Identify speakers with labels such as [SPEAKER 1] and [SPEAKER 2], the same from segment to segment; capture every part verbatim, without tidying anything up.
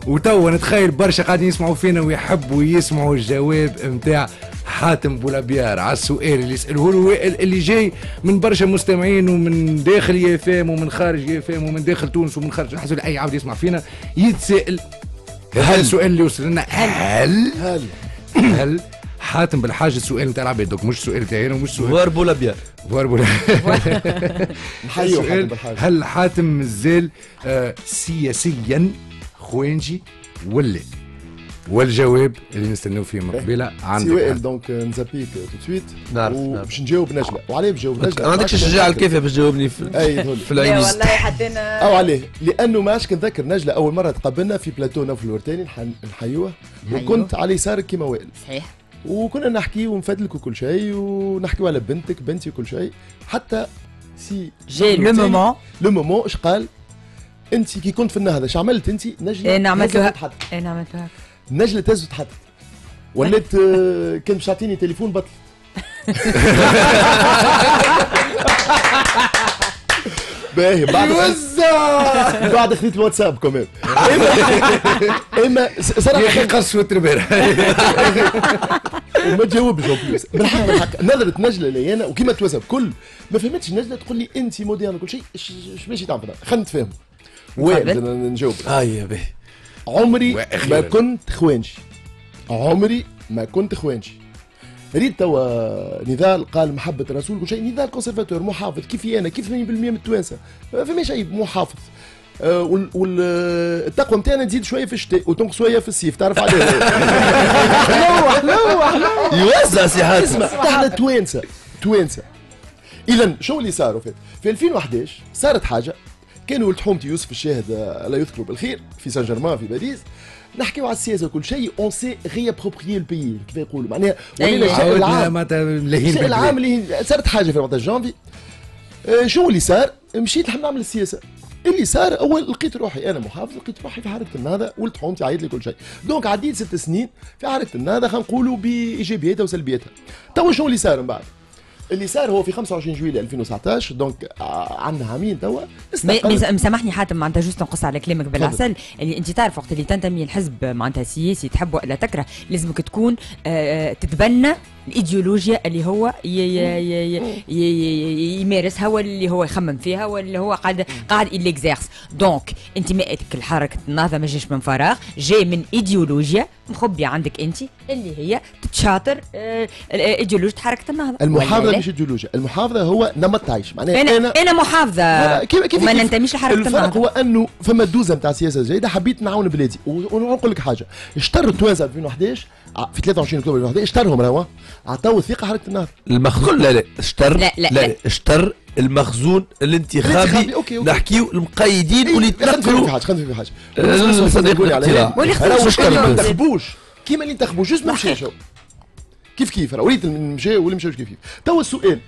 [SPEAKER 1] وتوا نتخيل برشا قاعدين يسمعوا فينا ويحبوا يسمعوا الجواب نتاع حاتم بولابيار على السؤال اللي يسأله له وائل، اللي جاي من برشا مستمعين ومن داخل يافام ومن خارج يافام ومن داخل تونس ومن خارج حسب اي عاود يسمع فينا يتسائل. هل السؤال اللي وصل لنا هل
[SPEAKER 2] هل
[SPEAKER 1] هل حاتم بالحاجه السؤال نتاع العباد، دوك مش سؤال تاعي ومش سؤال
[SPEAKER 3] فوار بولابيار
[SPEAKER 1] فوار بولابيار.
[SPEAKER 2] نحيو حاتم بالحاجه.
[SPEAKER 1] هل حاتم مازال آه سياسيا خوانجي ولا؟ والجواب اللي نستناو فيه من قبيله عندك
[SPEAKER 2] سي وائل. دونك نزابيك تو سويت
[SPEAKER 3] نعرف
[SPEAKER 2] باش نجاوب نجله. وعليه باش نجاوب نجله؟
[SPEAKER 3] ما عندكش الشجاعه الكافيه باش تجاوبني في, في العين.
[SPEAKER 4] والله حتى انا
[SPEAKER 2] او عليه لانه ما عادش كنذكر نجله اول مره تقابلنا في بلاتو نوف الورتاني نحيوه وكنت على يسارك كيما وائل
[SPEAKER 4] صحيح،
[SPEAKER 2] وكنا نحكي ونفدلك وكل شيء ونحكيو على بنتك بنتي وكل شيء. حتى سي
[SPEAKER 4] جاي لو مومون
[SPEAKER 2] لو مومون اش قال انت كي كنت في النهضه اش عملت انت نجله؟
[SPEAKER 4] انا عملت له
[SPEAKER 2] انا
[SPEAKER 4] عملت له
[SPEAKER 2] نجله تهز وتحدث ولات كان باش تعطيني تليفون بطل. باهي بعد وزع بعد خذيت الواتساب كمان. اما صراحه
[SPEAKER 1] يا اخي قص وتربير
[SPEAKER 2] وما تجاوبش بالحق بالحق. نظرة نجله لي انا وكيما توسب كل ما فهمتش نجله تقول لي انت موديان وكل شيء اش ماشي تعمل خلينا نتفاهم. وين نجاوب؟
[SPEAKER 3] اه يا باهي.
[SPEAKER 2] عمري ما كنت خوانجي، عمري ما كنت خوانجي. ريت توا نضال قال محبة الرسول كل شيء. نضال كونسرفاتور محافظ كيفي انا كيف ثمانين بالمئة من التوانسه ما فماش عيب محافظ. آه والتقوى نتاعنا تزيد شويه في الشتاء وتنقص شويه في الصيف تعرف عليه.
[SPEAKER 4] لوح لوح
[SPEAKER 3] يوزع سي حاتم.
[SPEAKER 2] اسمع احنا توانسه توانسه. اذا شو اللي صار في في ألفين وأحد عشر صارت حاجه. كان ولد حومتي يوسف الشاهد الله يذكره بالخير في سان جيرمان في باريس نحكيو على السياسه وكل شيء اون سي ريابروبريي البيي كيف يقولوا معناها ولينا الشيء العام الشيء العام اللي صارت حاجه في وقت جانفي. آه شو اللي صار؟ مشيت نحب نعمل السياسه. اللي صار اول لقيت روحي انا محافظ لقيت روحي في حركه النهضه ولد حومتي عيط لي كل شيء. دونك عديت ست سنين في حركه النهضه خلينا نقولوا بايجابياتها وسلبياتها. توا شو اللي صار من بعد؟ اللي صار هو في خمسة وعشرين جويلية ألفين وتسعطاش دونك عندنا عامين توا.
[SPEAKER 4] مسامحني حاتم معناتها جوست نقص على كلامك بالعسل اللي انت تعرف وقت اللي تنتمي لحزب معناتها سياسي تحب ولا تكره لازمك تكون آه تتبنى الايديولوجيا اللي هو يمارسها واللي هو يخمم فيها واللي هو قاعد قاعد إليكزيرس. دونك انتمائك لحركه النهضه ما جاش من فراغ، جاي من ايديولوجيا مخبيه عندك انت اللي هي تتشاطر آه ايديولوجيا حركه النهضه.
[SPEAKER 2] المحافظه مش ايديولوجيا، المحافظه هو نمط عيش. معناها
[SPEAKER 4] انا انا, أنا محافظه كيف كيف ما ننتميش لحركه النهضه.
[SPEAKER 2] الفرق هو انه فما دوزه نتاع سياسه جيده حبيت نعاون بلادي. ونقول لك حاجه اشتروا التوانسه ألفين وأحد عشر في ثلاثة وعشرين اكتوبر ألفين وأحد عشر اشترهم راهو عطاو الثقه حركه النهضه.
[SPEAKER 3] المخزون لا لا اشتر
[SPEAKER 4] لا لا, لا, لا.
[SPEAKER 3] اشتر المخزون الانتخابي. نحكيو المقيدين واللي
[SPEAKER 2] يتنقلوا في حاجه خلينا في حاجه
[SPEAKER 3] صديق الاقتراع
[SPEAKER 2] ما انتخبوش كيما اللي انتخبوا جوست ما مشاش كيف كيف راه وليت مشاو واللي مشاوش كيف كيف. توا السؤال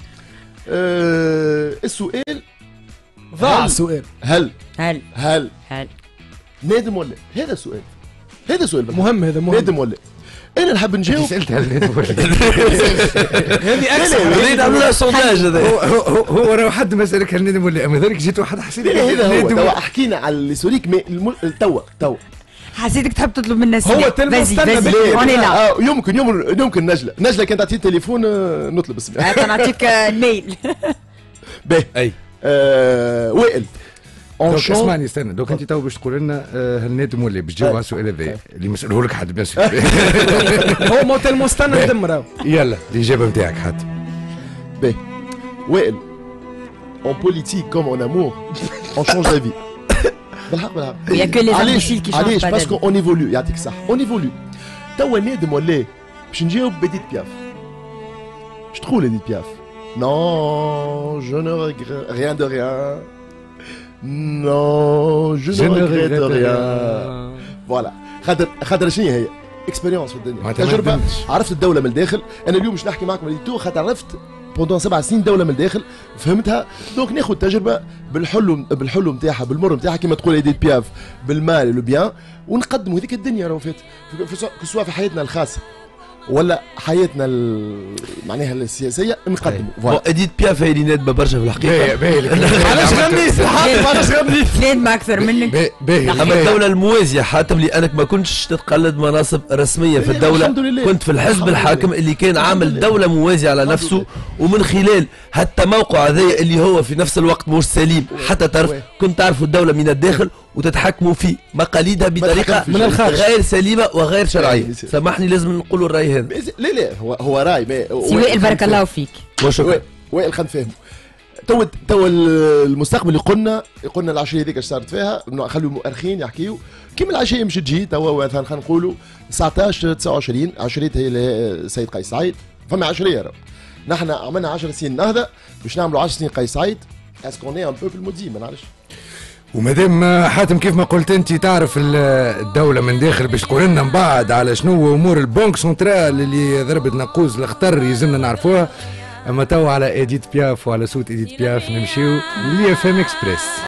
[SPEAKER 2] أه السؤال
[SPEAKER 5] ضاع السؤال
[SPEAKER 2] هل
[SPEAKER 4] هل
[SPEAKER 2] هل
[SPEAKER 4] هل
[SPEAKER 2] نادم ولا؟ هذا السؤال هذا السؤال
[SPEAKER 5] مهم. هذا مهم.
[SPEAKER 2] نادم ولا؟ انا نحب نجاوب.
[SPEAKER 1] سالت هل نادم ولا؟
[SPEAKER 5] هذه اكثر
[SPEAKER 3] نعملوا لها سونداج. هذا
[SPEAKER 1] هو هو راه حد ما سالك هل نادم ولا؟ اما ذلك جيت واحد حسيت
[SPEAKER 2] هذا هو. توا حكينا على السوريك توا توا
[SPEAKER 4] حسيتك تحب تطلب منا
[SPEAKER 5] هو
[SPEAKER 2] لا يمكن يمكن يمكن نجله نجله كانت تعطيني تليفون نطلب اسمي
[SPEAKER 4] كان نعطيك الميل.
[SPEAKER 2] باهي
[SPEAKER 3] اي
[SPEAKER 2] وائل
[SPEAKER 1] دوك اسمعني استنى دوك انت تو باش تقول لنا هل نادم ولا باش تجاوب على السؤال هذا اللي مسأله لك حد بيان
[SPEAKER 5] هو موت المستنى ندم راهو.
[SPEAKER 1] يلا الاجابه نتاعك حد.
[SPEAKER 2] باهي وائل اون بوليتيك كوم اون امور اون شونج لا في. بالحق بالحق.
[SPEAKER 4] يا كو لي زامبوشيل كي شونج.
[SPEAKER 2] علاش باسكو اون ايفولو يعطيك الصح اون ايفولو. توا نادم ولا باش نجاوب بديت بياف. باش تقول اديت بياف نو جو نو ريان دو ريان نو جو نو ريغريت ريان. فوالا خاطر خاطر شنو هي اكسبيريونس في الدنيا تجربه. عرفت الدوله من الداخل. انا اليوم باش نحكي معكم على تو خاطر عرفت بوندون سبع سنين دوله من الداخل فهمتها. دونك ناخذ تجربه بالحلو بالحلو نتاعها بالمر نتاعها كما تقول ايديت بياف بالمال لو بيان ونقدموا هذيك الدنيا راهو فات سواء في حياتنا الخاصه ولا حياتنا ال- معناها السياسيه نقدموا
[SPEAKER 3] بون اديت بياف هي اللي نادبه برشا في الحقيقه.
[SPEAKER 1] باهي باهي
[SPEAKER 5] علاش غنيت الحق علاش غنيت
[SPEAKER 4] اثنين ما اكثر منك.
[SPEAKER 1] باهي باهي
[SPEAKER 3] اما الدوله الموازيه حاتم لانك ما كنتش تتقلد مناصب رسميه في الدوله،
[SPEAKER 2] الحمد لله.
[SPEAKER 3] كنت في الحزب
[SPEAKER 2] الحمد
[SPEAKER 3] الحاكم
[SPEAKER 2] لله.
[SPEAKER 3] اللي كان عامل
[SPEAKER 2] لله.
[SPEAKER 3] دوله موازيه على
[SPEAKER 2] الحمد
[SPEAKER 3] نفسه،
[SPEAKER 2] لله.
[SPEAKER 3] ومن خلال هالتموقع هذايا اللي هو في نفس الوقت مش سليم حتى طرف،
[SPEAKER 2] وي.
[SPEAKER 3] كنت تعرفوا الدوله من الداخل وتتحكموا في مقاليدها بطريقه
[SPEAKER 2] من
[SPEAKER 5] الخارج.
[SPEAKER 3] غير سليمه وغير شرعيه.
[SPEAKER 2] يعني
[SPEAKER 3] سامحني لازم نقولوا الراي هذا.
[SPEAKER 2] بإذن- لا لا هو هو راي ما
[SPEAKER 4] سي وائل بارك الله فيك.
[SPEAKER 3] وشكرا.
[SPEAKER 2] وائل وائل خلينا نفهموا. تو تو المستقبل اللي قلنا قلنا العشيه هذيك اش صارت فيها انه خلوا مؤرخين يحكيوا كيما العشيه مش تجي توا مثلا خلينا نقولوا تسعطاش تسعة وعشرين عشريت هي السيد قيس سعيد فما عشريه راه نحن عملنا عشر سنين نهضه باش نعملوا عشر سنين قيس سعيد اسكوني ان بوبل مودي ما نعرفش.
[SPEAKER 1] ومادام حاتم كيف ما قلت انت تعرف ال- الدوله من داخل باش تقول لنا من بعد على شنو امور البنك سنترال اللي ضربت نقوز الخطر يلزمنا نعرفوها. اما تو على اديت بياف وعلى صوت اديت بياف نمشيو لي اف ام اكسبريس.